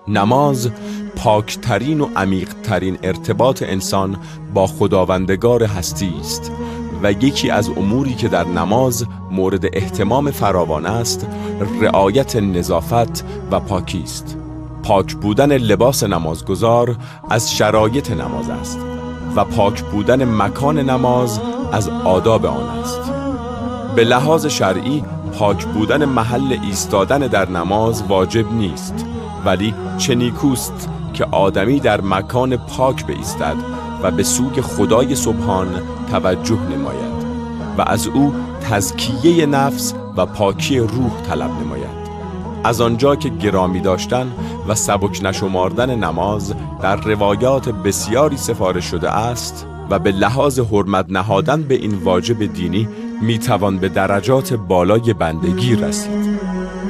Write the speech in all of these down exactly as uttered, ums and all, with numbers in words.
نماز پاکترین و عمیقترین ارتباط انسان با خداوندگار هستی است و یکی از اموری که در نماز مورد اهتمام فراوان است رعایت نظافت و پاکی است. پاک بودن لباس نمازگزار از شرایط نماز است و پاک بودن مکان نماز از آداب آن است. به لحاظ شرعی پاک بودن محل ایستادن در نماز واجب نیست، ولی چه نیکوست که آدمی در مکان پاک بایستد و به سوی خدای سبحان توجه نماید و از او تزکیه نفس و پاکی روح طلب نماید. از آنجا که گرامی داشتن و سبک نشمردن نماز در روایات بسیاری سفارش شده است و به لحاظ حرمت نهادن به این واجب دینی میتوان به درجات بالای بندگی رسید.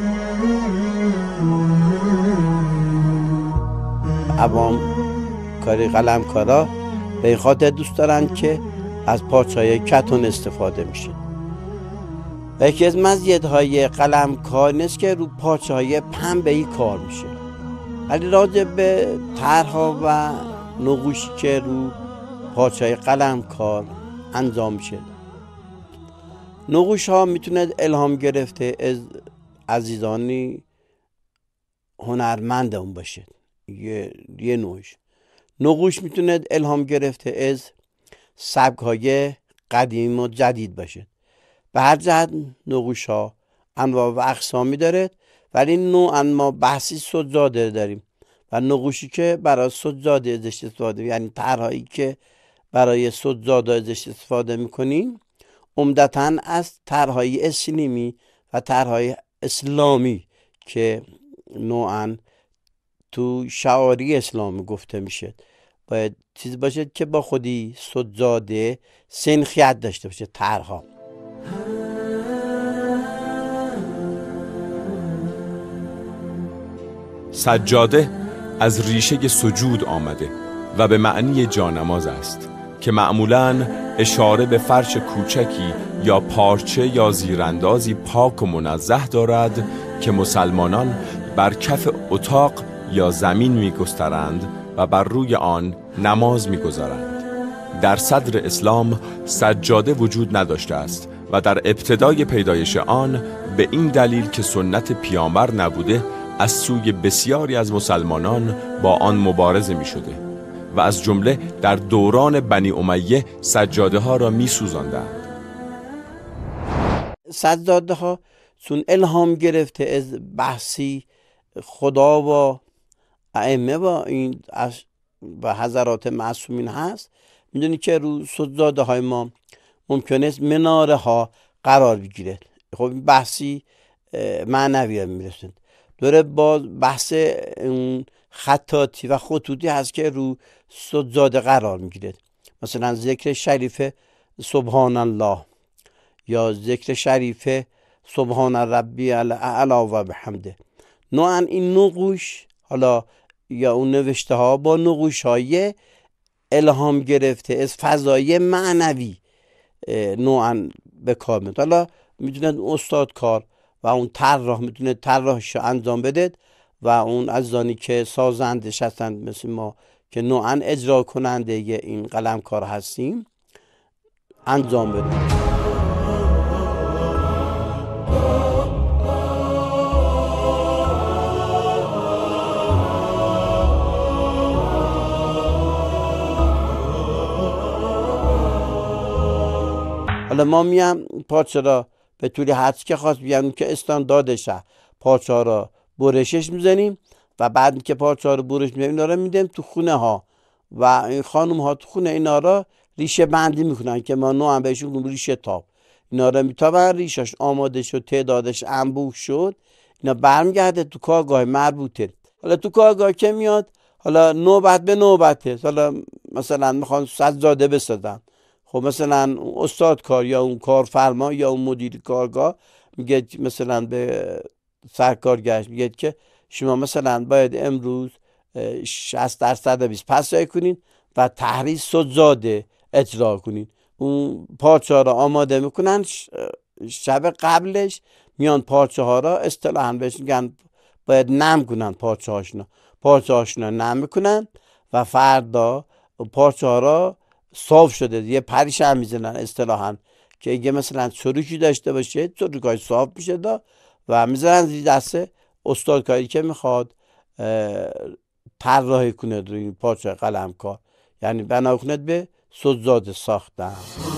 عوام کاری قلمکارا به این خاطر دوست دارن که از پارچه‌های کتون استفاده میشه. و یکی از مزیت‌های قلمکار نیست که رو پارچه‌های پنبه‌ای کار میشه، ولی راجع به طرح‌ها و نقوشی که رو پارچه‌های قلمکار انجام میشه، نقوش ها میتونه الهام گرفته از عزیزانی هنرمند اون باشه. یه, یه نوعش نقوش میتونه الهام گرفته از سبک های قدیم و جدید باشه. به هر جهت نقوش ها انواع و اقسامی داره، ولی نوعا ما بحثی سجاده داریم و نقوشی که برای سجاده ازش استفاده، یعنی طرحهایی که برای سجاده ازش استفاده میکنیم عمدتاً از طرحهای اسلامی و طرحهای اسلامی که نوعاً تو شعاری اسلامی گفته میشه باید چیز باشه که با خودی سجاده سنخیت داشته باشه. طرحها سجاده از ریشه سجود آمده و به معنی جانماز است که معمولاً اشاره به فرش کوچکی یا پارچه یا زیراندازی پاک و منزه دارد که مسلمانان بر کف اتاق یا زمین می‌گسترند و بر روی آن نماز می‌گذارند. در صدر اسلام سجاده وجود نداشته است و در ابتدای پیدایش آن به این دلیل که سنت پیامبر نبوده از سوی بسیاری از مسلمانان با آن مبارزه می‌شده و از جمله در دوران بنی امیه سجاده ها را می سوزاندند. سجاده ها چون الهام گرفته از بحثی خدا و ائمه و این و حضرات معصومین هست، میدونی که رو سجاده های ما ممکنه است مناره ها قرار بگیره. خب این بحثی معنوی ها میرسند دوره با بحث خطاطی و خطوطی هست که رو سجاده قرار میگیره. مثلا ذکر شریف سبحان الله یا ذکر شریف سبحان ربی الاعلی و بحمده. نوعا این نقوش حالا یا اون نوشته ها با نقوش های الهام گرفته از فضای معنوی نوعا به کار میاد. حالا میتونه استاد کار و اون طراح میتونه طراحش انجام بده و اون عزیزانی که سازندش هستند مثل ما که نوعا اجرا کننده این قلمکار هستیم انجام بده. حالا ما میم پارچه را به طوری حدس که خواست بیانیم که استانداردشه پارچه ها را برشش میزنیم و بعد که پارچه ها رو برش میزنیم اینا را میدیم تو خونه ها و این خانم ها تو خونه اینا را ریشه بندی میکنن که ما نوعا بهشون ریشه تاب. اینا را میتابن ریشش آماده شد تعدادش انبوه شد اینا برمیگرده تو کارگاه مربوطه. حالا تو کارگاه که میاد حالا نوبت به نوبته. حالا مثلا میخوان سجاده بسازن، خب مثلا استاد کار یا اون کارفرما یا اون مدیر کارگاه میگه مثلا به سرکارگرش میگه که شما مثلا باید امروز شصت درصد بیست پسای کنین و تحریر سجاده اجرا کنین. اون پارچه ها را آماده میکنن، شب قبلش میان پارچه ها را اصطلاحاً بهش میگن باید نم کنن پارچه هاشون. پارچه هاشون رو نم میکنن و فردا پارچه ها را صاف شده یه پریش هم میزنن اصطلاحاً که اگه مثلا چروکی داشته باشه چروکای صاف میشه دا و میزنن زیر دسته استادکاری که میخواد طراحی کنه روی این پارچه قلم کار، یعنی بنا کند به سزاده ساختن.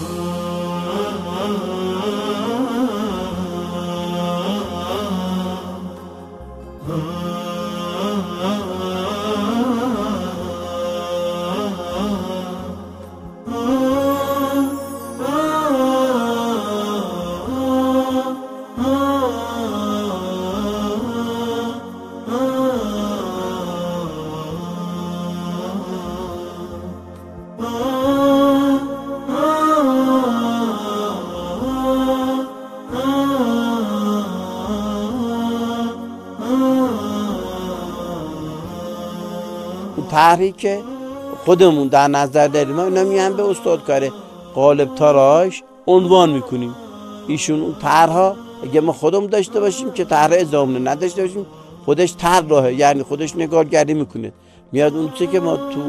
طرحی که خودمون در نظر داریم اینا میان به استادکار قالب تاراش عنوان میکنیم. ایشون اون طرحها اگه ما خودمون داشته باشیم که طرح ادامه نداشته باشیم خودش طراحه، یعنی خودش نگارگری میکنه، میاد اون چیزی که ما تو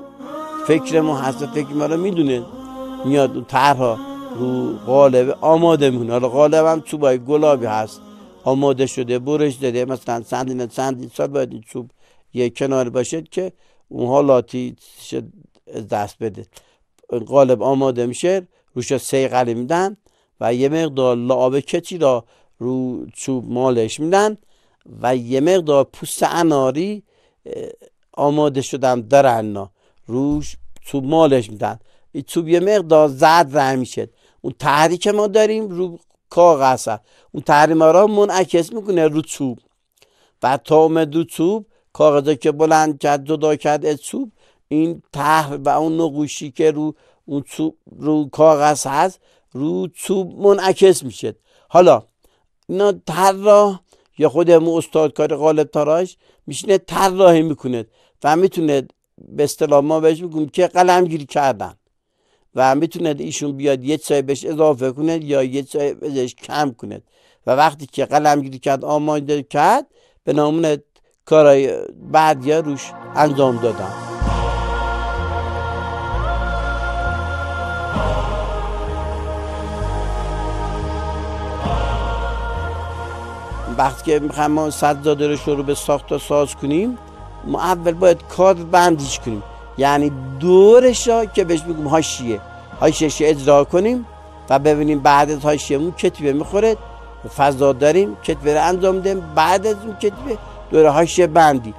فکر ما هست فکر ما رو میدونه میاد اون طرحها رو قالب آماده میکنه. حالا قالب هم چوبای گلابی هست آماده شده برش داده، مثلا چند چند سال باید این چوب یه کنار باشد که اون حالاتی دست بده. قالب آماده میشه روش سیقلی میدن و یه مقدار لعاب کچی را رو چوب مالش میدن و یه مقدار پوست اناری آماده شدن درن روش چوب مالش میدن. این چوب یه مقدار زرد رنگ میشه. اون طرحی که ما داریم رو کاغذ اون طرح ما را منعکس میکنه رو چوب و تا اومد رو چوب کاغذی که بلند کرد جدا کرد از چوب این طرح و اون نقوشی که رو اون چوب رو کاغذ هست رو چوب منعکس میشه. حالا اینا طراح یا خودمون استادکار قالب طراحش میشینه طراحی میکنه و میتونه به اصطلاح ما بهش بگیم که قلمگیری کردن و میتونه ایشون بیاد یه چای بهش اضافه کنه یا یه چای بهش کم کنه و وقتی که قلمگیری کرد آماده کرد به نامونه کارای بعد یا روش انجام دادن. وقتی که میخوایم ما سجاده رو شروع به ساخت و ساز کنیم ما اول باید کادر بندیش کنیم، یعنی دورش را که بهش بگیم حاشیه حاشیه‌اش اجرا کنیم و ببینیم بعد از حاشیه‌مون کتیبه میخوره فضا داریم کتیبه رو انجام دیم. بعد از اون کتیبه دور حاشیه بندی.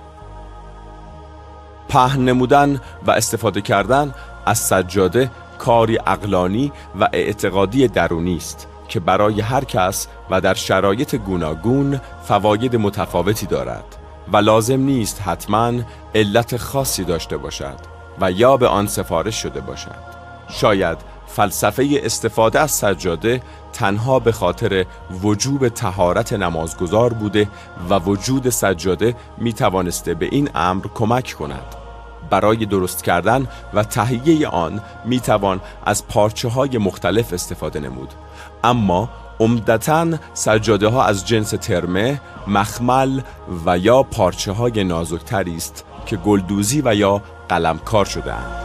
پهن نمودن و استفاده کردن از سجاده کاری عقلانی و اعتقادی درونی است که برای هر کس و در شرایط گوناگون فواید متفاوتی دارد و لازم نیست حتماً علت خاصی داشته باشد و یا به آن سفارش شده باشد. شاید فلسفه استفاده از سجاده تنها به خاطر وجوب طهارت نمازگزار بوده و وجود سجاده می توانسته به این امر کمک کند. برای درست کردن و تهیه آن می توان از پارچه های مختلف استفاده نمود، اما عمدتاً سجاده ها از جنس ترمه، مخمل و یا پارچه های نازکتری است که گلدوزی و یا قلمکار شده اند.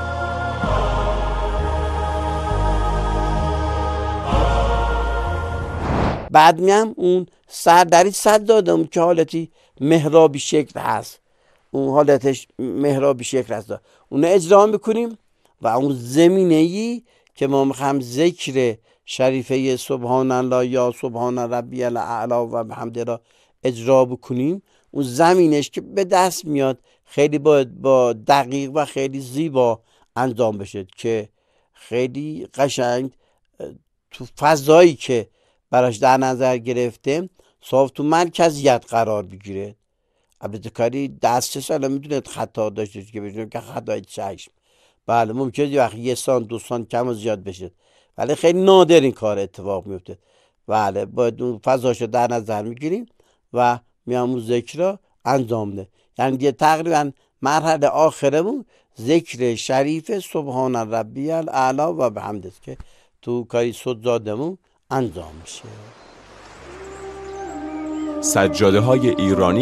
بعد میام اون سردری سجاده که حالتی محرابی شکل هست، اون حالتش محرابی شکل هست اون اجرا میکنیم و اون زمینه‌ای که ما میخوام ذکر شریفه سبحان الله یا سبحان ربی الاعلی و بحمده را اجرا بکنیم اون زمینش که به دست میاد خیلی باید با دقیق و خیلی زیبا انجام بشه که خیلی قشنگ تو فضایی که براش در نظر گرفته صاف تو مرکزیت قرار بگیره. البته کاری دست ساله میدونه خطا داشته که بگیم که خطای چشم بله ممکنه یه وقت یه سان دو سان کم و زیاد بشه ولی خیلی نادر این کار اتفاق میفته. بله باید اون فضاشو در نظر میگیریم و میام اون ذکر رو انجام ده. یعنی دیگه تقریبا مرحله آخرمون ذکر شریف سبحان ربی الاعلی و بحمده که تو کاری سجادمون انجام میشه. سجاده های ایرانی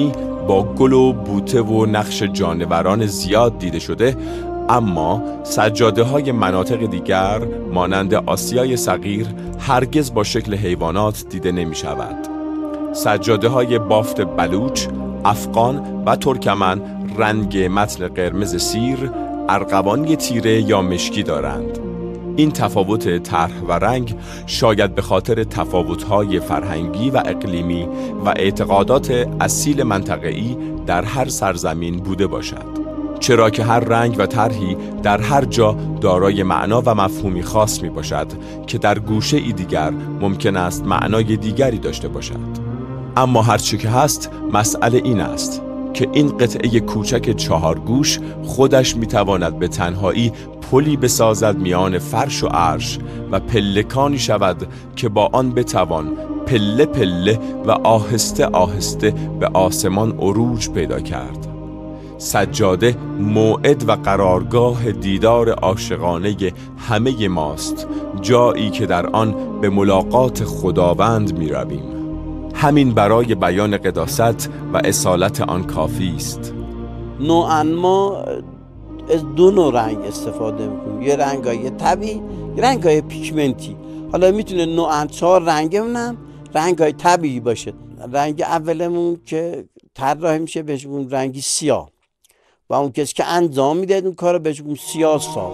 با گل و بوته و نقش جانوران زیاد دیده شده، اما سجاده های مناطق دیگر مانند آسیای صغیر هرگز با شکل حیوانات دیده نمی شود. سجاده های بافت بلوچ، افغان و ترکمن رنگ متن قرمز سیر، ارغوانی تیره یا مشکی دارند. این تفاوت طرح و رنگ شاید به خاطر تفاوت‌های فرهنگی و اقلیمی و اعتقادات اصیل منطقه‌ای در هر سرزمین بوده باشد، چرا که هر رنگ و طرحی در هر جا دارای معنا و مفهومی خاص می باشد که در گوشه ای دیگر ممکن است معنای دیگری داشته باشد. اما هرچی که هست، مسئله این است که این قطعه کوچک چهارگوش خودش میتواند به تنهایی پلی بسازد میان فرش و عرش و پلکانی شود که با آن بتوان پله پله و آهسته آهسته به آسمان عروج پیدا کرد. سجاده موعد و قرارگاه دیدار عاشقانه همه ماست، جایی که در آن به ملاقات خداوند می رویم. همین برای بیان قداست و اصالت آن کافی است. نوعاً ما از دو نوع رنگ استفاده میکنیم، یه رنگای طبیعی، یه رنگای پیگمنتی. حالا میتونه نوعاً چهار رنگمونم رنگای طبیعی باشه. رنگ اولمون که طراحی میشه بهش میگیم رنگی سیاه، و اون کسی که انجام میده اون کارو بهش میگیم سیاه ساز.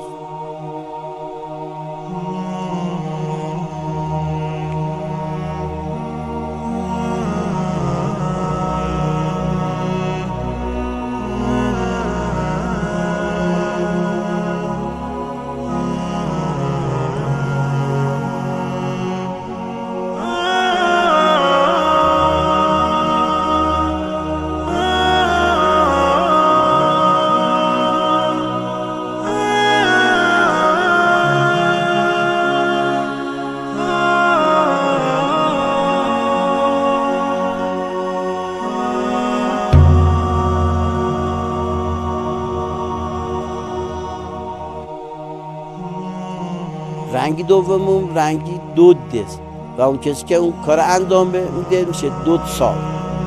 رنگی دومم رنگی دود است و اون کسی که اون کار انجام میده میشه دود ساز.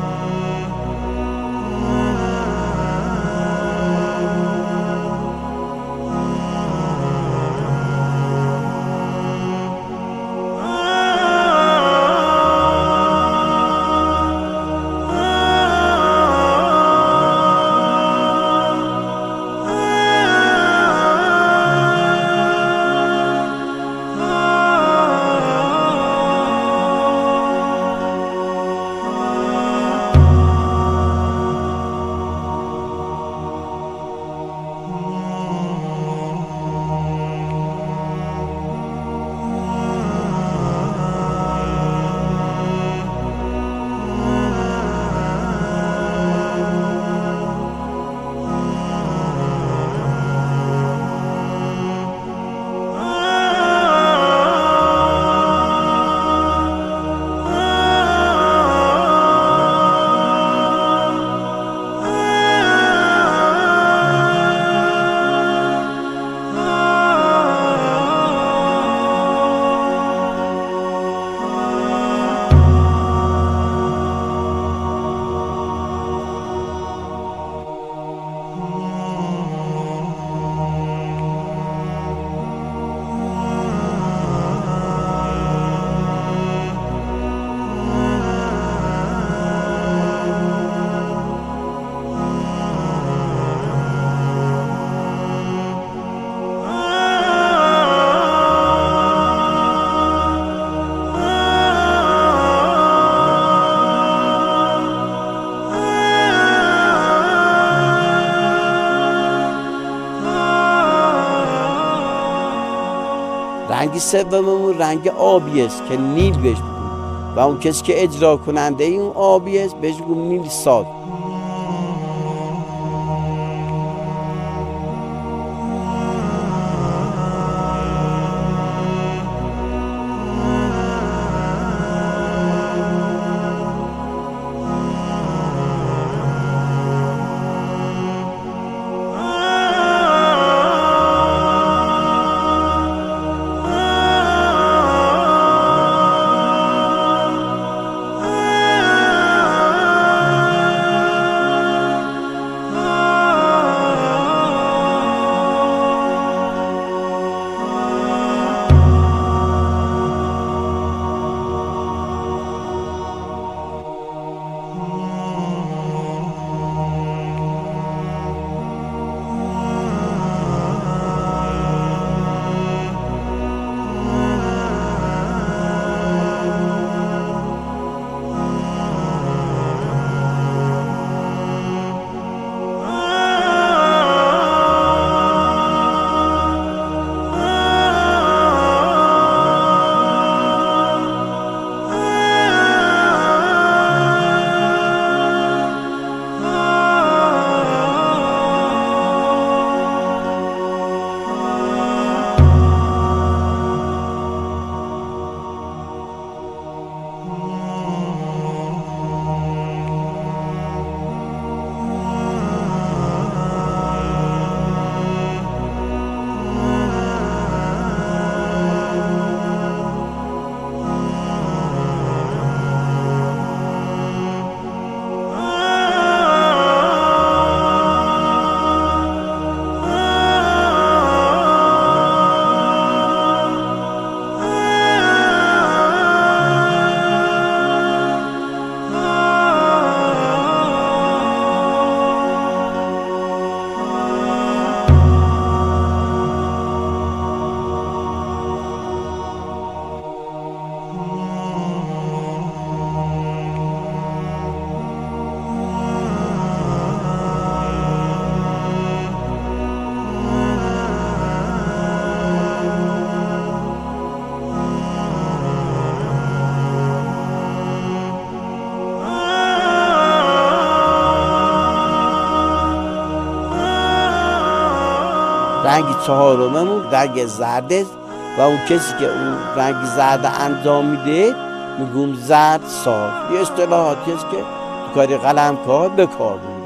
رنگ سوممون رنگ آبی است که نیل بهش میگیم و اون کسی که اجرا کننده اون آبی است بهش میگیم نیل ساز. رنگ چهارممون رنگ زرد است و اون کسی که اون رنگ زرد انجام میده میگم زرد ساز. یه اصطلاحاتی است که تو کاری قلمکار به کار میبره.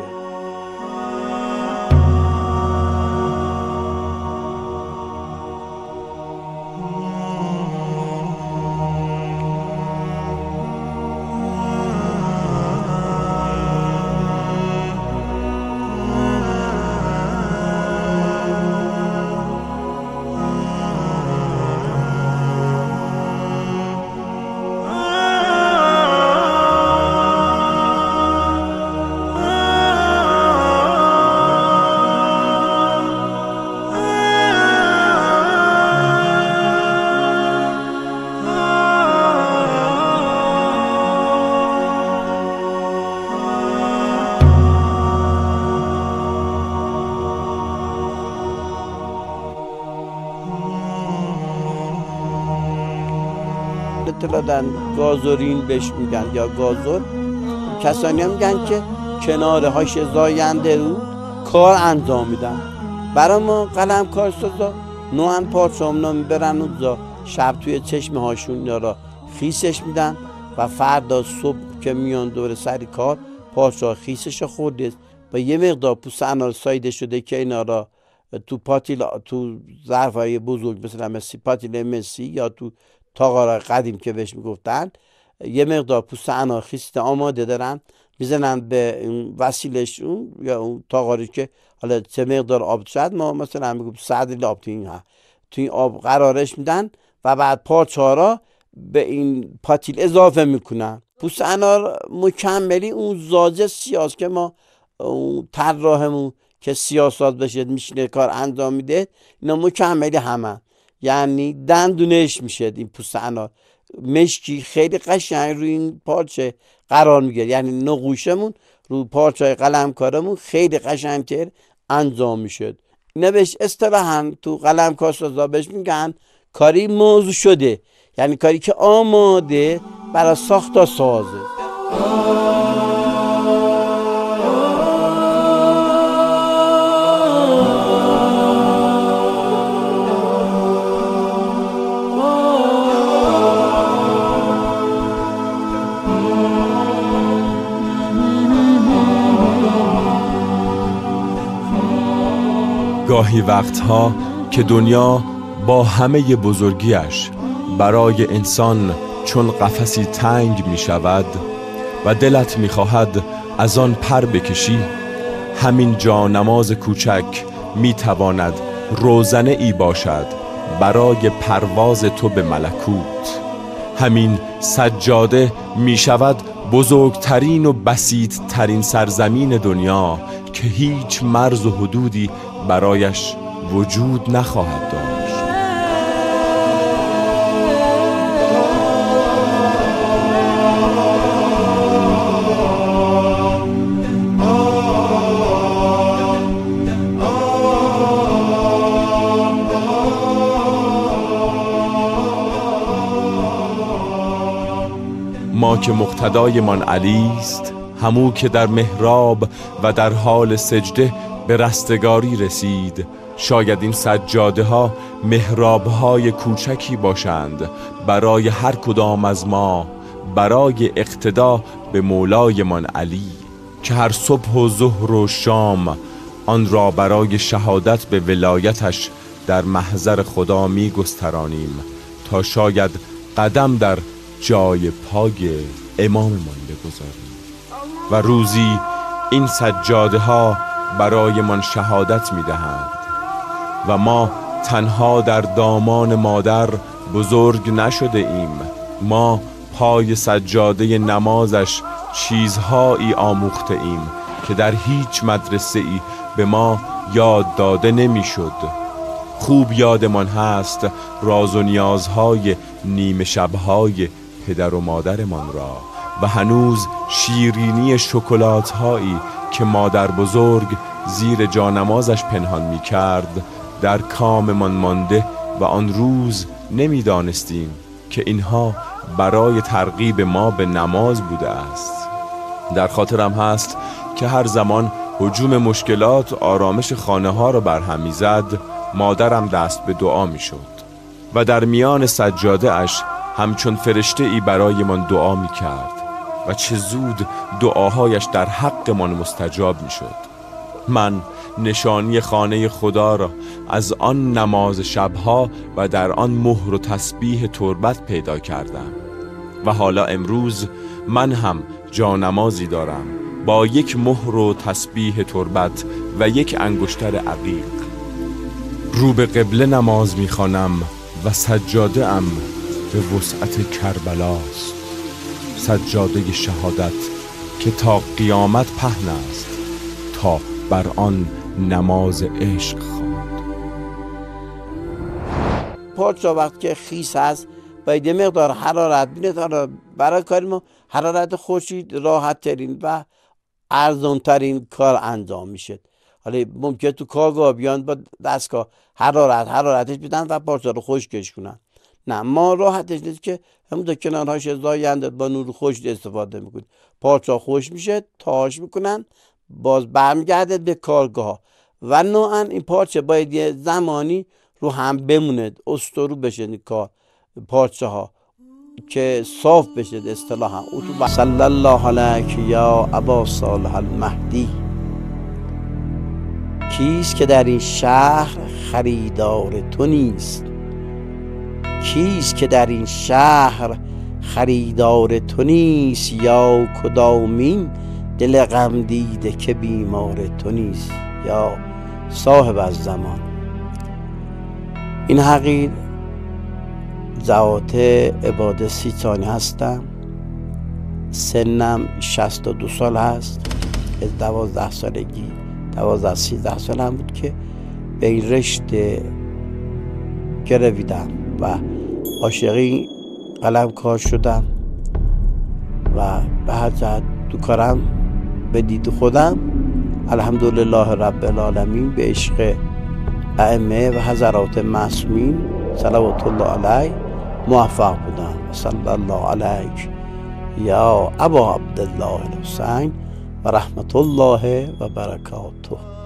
اطلاع گازورین بهش میگن یا گازور. کسانی هم میگن که کناره هاش زاینده رو کار انجام میدن. برای ما قلم کارسازا نوان پارچه‌ها میبرن اونجا، شب توی چشمه هاشون را خیسش میدن و فردا صبح که میان دور سری کار پارچه ها خیسش خورده و یه مقدار پوست انار سایده شده که اینا را تو پاتیل تو ظرفای بزرگ مثلا مسی پاتیل مسی یا تو تاقارای قدیم که بهش میگفتن یه مقدار پوست انارخیست آماده دارن میزنن به اون وسیلشون یا اون تاقاری که حالا چه مقدار آب شد، ما مثلا میگم صد لیتر آب تو این ها تو این آب قرارش میدن و بعد پارچه ها را به این پاتیل اضافه میکنن. پوست انار مکملی اون زاجه سیاست که ما اون طراحمون که سیاست بشه میشینه کار انجام میده، اینا مکملی همه، یعنی دندونش میشه این پوست انار مشکی خیلی قشنگ روی این پارچه قرار میگیره، یعنی نقوشمون رو پارچه قلمکارمون خیلی قشنگتر انجام میشه. اینا بهش اصطلاحاً تو قلم کارسازا بهش میگن کاری موضوع شده، یعنی کاری که آماده برای ساخت سازه. گاهی وقتها که دنیا با همه بزرگیش برای انسان چون قفسی تنگ می شود و دلت می خواهد از آن پر بکشی، همین جانماز کوچک می تواند روزنه ای باشد برای پرواز تو به ملکوت. همین سجاده می شود بزرگترین و بسیط ترین سرزمین دنیا که هیچ مرز و حدودی برایش وجود نخواهد داشت. ما که مقتدایمان علی است، همو که در محراب و در حال سجده به رستگاری رسید، شاید این سجاده ها محراب های کوچکی باشند برای هر کدام از ما، برای اقتدا به مولایمان علی که هر صبح و ظهر و شام آن را برای شهادت به ولایتش در محضر خدا می گسترانیم تا شاید قدم در جای پای اماممان بگذاریم و روزی این سجاده ها برای من شهادت می دهند و ما تنها در دامان مادر بزرگ نشده ایم. ما پای سجاده نمازش چیزهایی آموخته ایم که در هیچ مدرسه ای به ما یاد داده نمی شد. خوب یادمان هست راز و نیازهای نیمه شبهای پدر و مادرمان را و هنوز شیرینی شکلات هایی که مادر بزرگ زیر جانمازش پنهان می کرد در کاممان مانده و آن روز نمی دانستیم که اینها برای ترغیب ما به نماز بوده است. در خاطرم هست که هر زمان هجوم مشکلات آرامش خانه ها را برهم می زد، مادرم دست به دعا می شد و در میان سجاده اش همچون فرشته ای برای من دعا می کرد و چه زود دعاهایش در حق من مستجاب می شد. من نشانی خانه خدا را از آن نماز شبها و در آن مهر و تسبیح تربت پیدا کردم و حالا امروز من هم جانمازی دارم با یک مهر و تسبیح تربت و یک انگشتر عقیق. رو به قبله نماز می‌خوانم و سجاده ام به وسعت کربلاست، سجاده شهادت که تا قیامت پهن است تا بر آن نماز عشق خواند. پادشاه وقت که خیس هست باید یه مقدار حرارت بینه. برای کار ما حرارت خورشید راحت ترین و ارزان ترین کار انجام میشه. حالا ممکنه تو کارگاه بیان با دستگاه حرارت حرارتش بدن و پارچه رو خشکش کنن. نه، ما راحتش نیست که همون تا کنارهاش زاینده با نور خورشید استفاده میکنیم. پارچه خوش میشه، تاش میکنن، باز برمیگرده به کارگاه و نوعا این پارچه باید یه زمانی رو هم بمونه، استرو بشه این کار پارچه ها که صاف بشه اصطلاحا. صلی الله علیک یا ابا صالح المهدی. کیست که در این شهر خریدار تو نیست؟ کیست که در این شهر خریدار تو نیست؟ یا کدامین دل غم دیده که بیمار تو نیست؟ یا صاحب از زمان. این حقیر ذات عباده سی ثانی هستم، سنم شصت و دو سال هست. از دوازده سالگی دوازده سیزده سال هم بود که به این رشته گرویدم و عاشقی قلم کار شدم و به هر جهت تو کارم به دید خودم الحمدلله رب العالمین به عشق ائمه و حضرات معصومین صلوات الله علیه موفق بودم. صلی الله علیک یا ابا عبدالله الحسین و رحمت الله و برکاته.